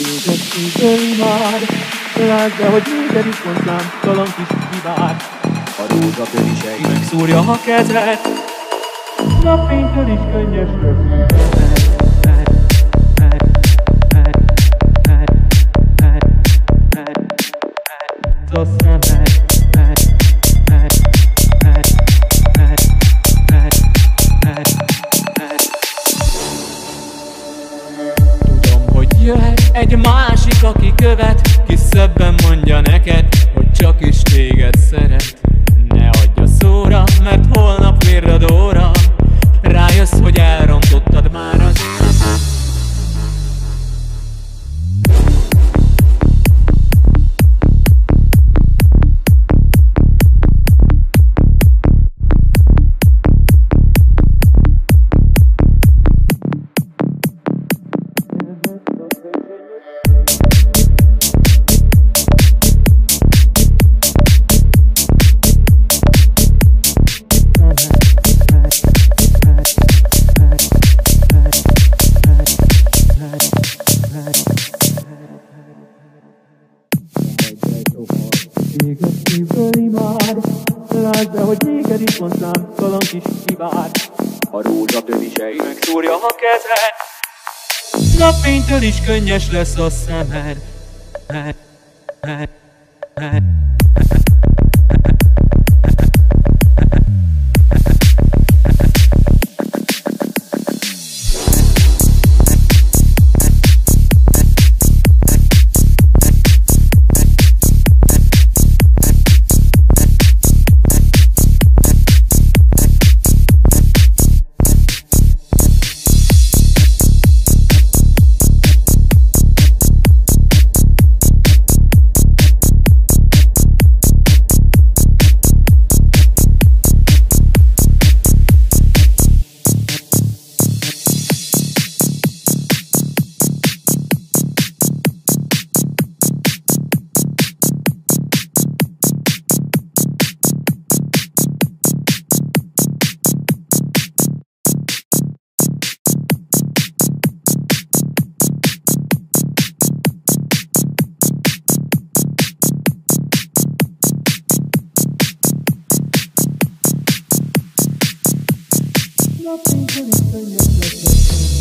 Téged szívből imád, lásd be, hogy téged is hozzám kaland kis kivár. A rózsa tövisei megszúrja a kezed, napfénytől is könnyes lesz. A szemed. Tudom, hogy jöhet egy másik, aki követ, ki szebben mondja neked, hogy csak is téged szeret. Ne adj a szóra, mert holnap virradóra rájössz, hogy elrontottad már az életet. Téged szívből imád, lásd be, hogy téged is hozzám kaland kis kivár. A rózsa tövisei megszúrja a kezed, napfénytől is könnyes lesz a szemed. Nothing can explain your